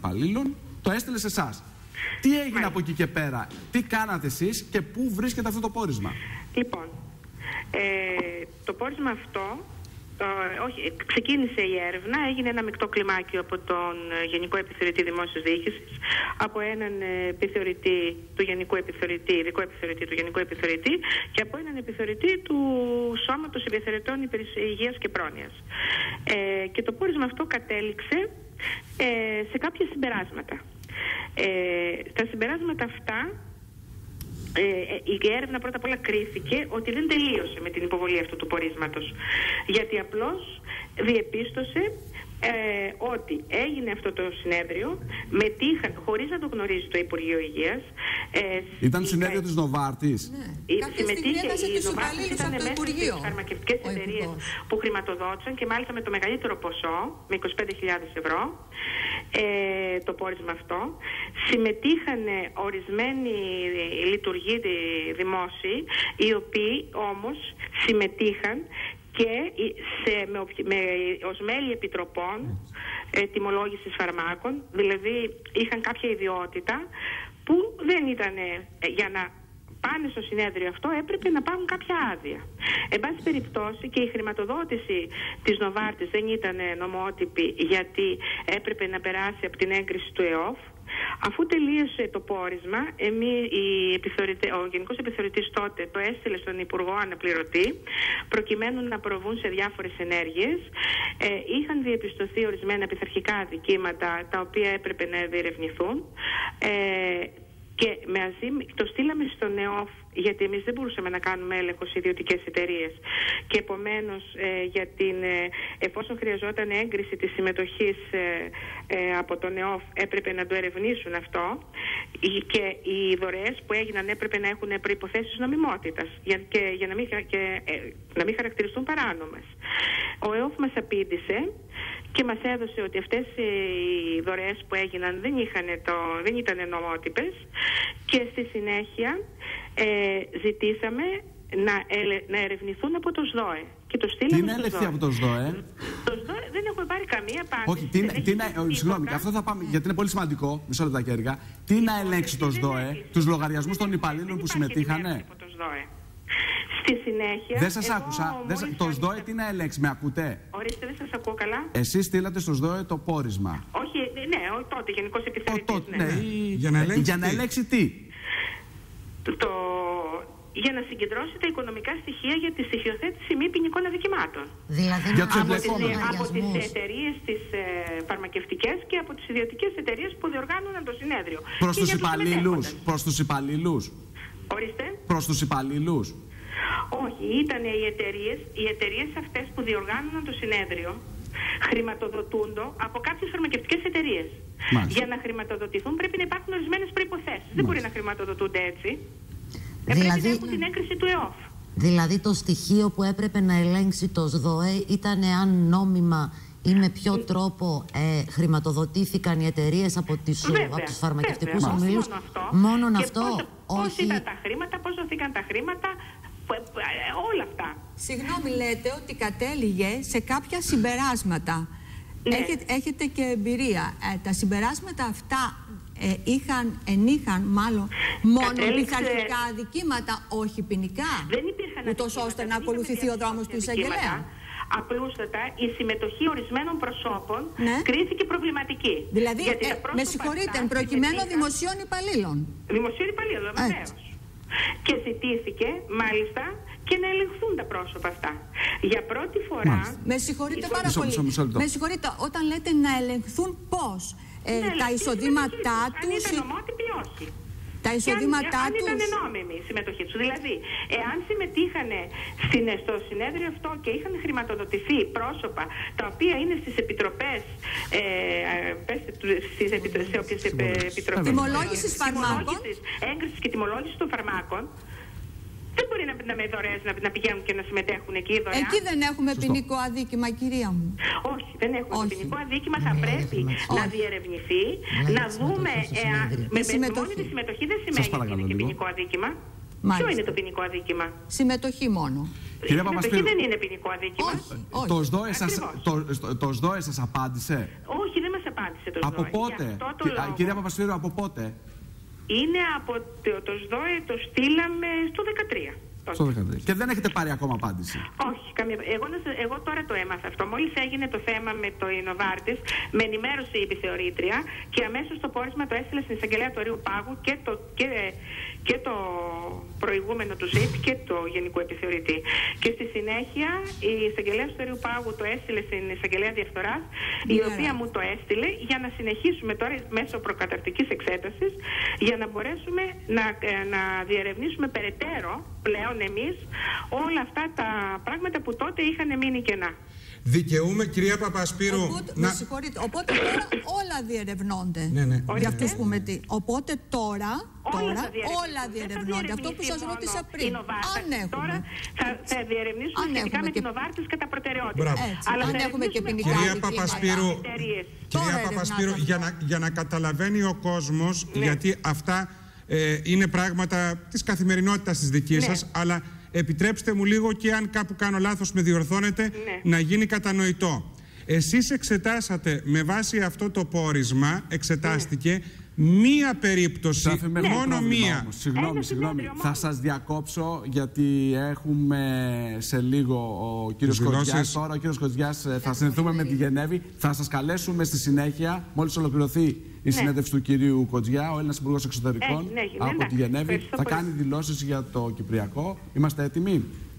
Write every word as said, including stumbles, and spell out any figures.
υπαλλήλων, το έστειλε σε εσάς. Τι έγινε Μάλιστα. από εκεί και πέρα, τι κάνατε εσείς και πού βρίσκεται αυτό το πόρισμα? Λοιπόν, ε, το πόρισμα αυτό, το, όχι, ξεκίνησε η έρευνα, έγινε ένα μεικτό κλιμάκιο από τον Γενικό Επιθεωρητή Δημόσιας Διοίκησης, από έναν επιθεωρητή του Γενικού Επιθεωρητή, ειδικό επιθεωρητή του Γενικού Επιθεωρητή και από έναν επιθεωρητή του Σώματος Επιθεωρητών Υγείας και Πρόνοιας. Ε, και το πόρισμα αυτό κατέληξε ε, σε κάποια συμπεράσματα. Ε, τα συμπεράσματα αυτά, ε, η έρευνα πρώτα απ' όλα κρίθηκε ότι δεν τελείωσε με την υποβολή αυτού του πορίσματος, γιατί απλώς διεπίστωσε ε, ότι έγινε αυτό το συνέδριο, μετήχαν, χωρίς να το γνωρίζει το Υπουργείο Υγείας. Ε, Ήταν συνέδριο της Νοβάρτης. Ναι. Συμμετείχε η Νοβάρτης, ήταν μέσα στις φαρμακευτικές εταιρείες που χρηματοδότησαν και μάλιστα με το μεγαλύτερο ποσό, με είκοσι πέντε χιλιάδες ευρώ, ε, το πόρισμα αυτό. Συμμετείχαν ορισμένοι λειτουργοί δημόσιοι, οι οποίοι όμως συμμετείχαν και σε, με, με, ως μέλη επιτροπών ε, τιμολόγησης φαρμάκων, δηλαδή είχαν κάποια ιδιότητα που δεν ήταν ε, για να πάνε στο συνέδριο αυτό έπρεπε να πάρουν κάποια άδεια. Εν πάση περιπτώσει και η χρηματοδότηση της Νοβάρτης δεν ήταν νομότυπη, γιατί έπρεπε να περάσει από την έγκριση του ΕΟΦ. Αφού τελείωσε το πόρισμα, εμείς, ο Γενικός Επιθεωρητής τότε το έστειλε στον Υπουργό Αναπληρωτή, προκειμένου να προβούν σε διάφορες ενέργειες. Ε, είχαν διαπιστωθεί ορισμένα πειθαρχικά αδικήματα, τα οποία έπρεπε να διερευνηθούν. Ε, Και μαζί, το στείλαμε στον ΕΟΦ, γιατί εμείς δεν μπορούσαμε να κάνουμε έλεγχο σε ιδιωτικές εταιρείες. Και επομένως, ε, για την, ε, εφόσον χρειαζόταν έγκριση της συμμετοχής ε, ε, από τον ΕΟΦ, έπρεπε να το ερευνήσουν αυτό. Και οι δωρεές που έγιναν έπρεπε να έχουν προϋποθέσεις νομιμότητας, για, και, για να μην, και, ε, να μην χαρακτηριστούν παράνομες. Ο ΕΟΦ μας απήντησε και μας έδωσε ότι αυτές οι δωρεές που έγιναν δεν, το, δεν ήταν νομότυπες, και στη συνέχεια ε, ζητήσαμε να, ελε, να ερευνηθούν από το ΣΔΟΕ. Και το στείλαμε. Τι είναι έλεγχη από το ΣΔΟΕ? Το ΣΔΟΕ δεν έχουμε πάρει καμία απάντηση. Όχι, τι, τι, τι, συγγνώμη, αυτό θα πάμε, γιατί είναι πολύ σημαντικό. Μισό λεπτά και έργα. Τι να ελέγξει το ΣΔΟΕ, τους λογαριασμούς των υπαλλήλων που συμμετείχανε? Στη συνέχεια. Δεν σας άκουσα. Δεν, το ΣΔΟΕ τι να ελέγξει, με ακούτε? Ορίστε, δεν σας ακούω καλά. Εσείς στείλατε στο ΣΔΟΕ το πόρισμα. Όχι, ναι, ο, τότε Γενικός Επιθεωρητής. Ο, τότε, ναι. ναι. Ναι. Για να ελέγξει, για να ελέγξει τι? Το, για να συγκεντρώσει τα οικονομικά στοιχεία για τη στοιχειοθέτηση μη ποινικών αδικημάτων. Δηλαδή για να από, τις, από τις εταιρείες τις ε, φαρμακευτικές και από τις ιδιωτικές εταιρείες που διοργάνωναν το συνέδριο. Προς τους υπαλλήλους. Προς τους υπαλλήλους. Ορίστε. Προς τους υπαλλήλους. Όχι, ήταν οι εταιρείες, οι εταιρείες αυτές που διοργάνωναν το συνέδριο χρηματοδοτούνται από κάποιες φαρμακευτικές εταιρείες. Για να χρηματοδοτηθούν πρέπει να υπάρχουν ορισμένες προϋποθέσεις. Δεν μπορεί να χρηματοδοτούνται έτσι. Δηλαδή, πρέπει να έχουν την έγκριση του ΕΟΦ. Δηλαδή το στοιχείο που έπρεπε να ελέγξει το ΣΔΟΕ ήταν αν νόμιμα ή με ποιο τρόπο ε, χρηματοδοτήθηκαν οι εταιρείες από, από τους φαρμακευτικούς ομίλους. Μόνο αυτό. Μόνον και αυτό. Πώς, όχι... πώς ήταν τα χρήματα, πώς δοθήκαν τα χρήματα, όλα αυτά. Συγγνώμη, λέτε ότι κατέληγε σε κάποια συμπεράσματα. Ναι. Έχετε, έχετε και εμπειρία. Ε, τα συμπεράσματα αυτά ε, είχαν, ενείχαν μάλλον μόνο πειθαρχικά αδικήματα, όχι ποινικά. Δεν υπήρχαν ούτως ώστε να ακολουθηθεί ο δρόμος του εισαγγελέα. Απλούστατα η συμμετοχή ορισμένων προσώπων, ναι, κρίθηκε προβληματική. Δηλαδή, ε, με συγχωρείτε, προκειμένου δημοσίων υπαλλήλων. Δημοσίων υπαλλήλων, βεβαίως. Και ζητήθηκε, μάλιστα, και να ελεγχθούν τα πρόσωπα αυτά. Για πρώτη φορά. Μάλιστα. Με συγχωρείτε πάρα μισό, πολύ. μισό, μισό, μισό. Με συγχωρείτε, όταν λέτε να ελεγχθούν πώς, ε, ναι, τα εισοδήματά τους. Αν ήταν νομότυποι ή όχι. Τα εισοδήματά αν, τους. αν ήταν νόμιμη η συμμετοχή τους. Δηλαδή, εάν συμμετείχαν στην, στο συνέδριο αυτό και είχαν χρηματοδοτηθεί πρόσωπα τα οποία είναι στις επιτροπές, ε, στις επιτροπές, σε όποιες επιτροπές τιμολόγησης φαρμάκων, έγκρισης και τιμολόγησης των φαρμάκων, δεν μπορεί να, να με δωρεές να, να πηγαίνουν και να συμμετέχουν εκεί δωρεάν. Εκεί δεν έχουμε ποινικό αδίκημα, κυρία μου. Όχι, δεν έχουμε Όχι. ποινικό αδίκημα. Θα πρέπει να διερευνηθεί, να δούμε. Εάν, με, με μόνη τη συμμετοχή δεν σημαίνει ότι είναι και ποινικό αδίκημα. Ποιο είναι το ποινικό αδίκημα? Συμμετοχή μόνο. Η συμμετοχή δεν είναι ποινικό αδίκημα. Όχι, όχι. Το ΣΔΟΕ σας, το, το ΣΔΟΕ σας απάντησε? Όχι, δεν μας απάντησε το Από ΣΔΟΕ. πότε, το Κυ, λόγο, κυρία Παπασπύρου, από πότε? Είναι από το, το ΣΔΟΕ, το στείλαμε στο δεκατρία. Στο δεκατρία. Και δεν έχετε πάρει ακόμα απάντηση? Όχι, καμία. Εγώ, εγώ τώρα το έμαθα αυτό. Μόλις έγινε το θέμα με το Ινοβάρτης, με ενημέρωσε η επιθεωρήτρια και αμέσως το πόρισμα το έστειλε στην εισαγγελέα του Ορείου Πάγου και το, και, και το προηγούμενο του ΣΥΠ και το Γενικού Επιθεωρητή. Και στη συνέχεια η εισαγγελέα του Ορείου Πάγου το έστειλε στην εισαγγελέα Διαφθοράς, η yeah. οποία μου το έστειλε για να συνεχίσουμε τώρα μέσω προκαταρκτικής εξέτασης για να μπορέσουμε να, να διερευνήσουμε περαιτέρω πλέον εμείς όλα αυτά τα πράγματα που τότε είχαν μείνει κενά. Δικαιούμε, κυρία Παπασπύρου. Οπότε, να... με συγχωρείτε, οπότε τώρα όλα διερευνώνται. Ναι, ναι. Για αυτούς που με τι. Οπότε τώρα, τώρα όλα, όλα διερευνώνται. Αυτό που σας ρώτησα πριν. Αν έχουμε. Τώρα θα, θα διερευνήσουμε σχετικά με την Νοβάρτης κατά προτεραιότητα. Αλλά αν έχουμε και ποινικά. Κυρία Παπασπύρου, κυρία Παπασπύρου για, να, για να καταλαβαίνει ο κόσμος, ναι. γιατί αυτά ε, είναι πράγματα της καθημερινότητας της δικής ναι. σας, αλλά επιτρέψτε μου λίγο και αν κάπου κάνω λάθος με διορθώνετε ναι. να γίνει κατανοητό. Εσείς εξετάσατε με βάση αυτό το πόρισμα, εξετάστηκε ναι. μία περίπτωση, ναι. μόνο μία. Όμως. Συγγνώμη, συγγνώμη. Θα σας διακόψω γιατί έχουμε σε λίγο ο κύριος Κοντζιάς. Τώρα ο κύριος Κοντζιάς θα συνεχθούμε με τη Γενέβη. Θα σας καλέσουμε στη συνέχεια, μόλις ολοκληρωθεί η ναι. συνέντευξη του κυρίου Κοντζιά, ο Έλληνας Υπουργός Εξωτερικών ε, ναι, από ναι, τη Γενέβη. Θα κάνει δηλώσεις για το Κυπριακό. Είμαστε έτοιμοι?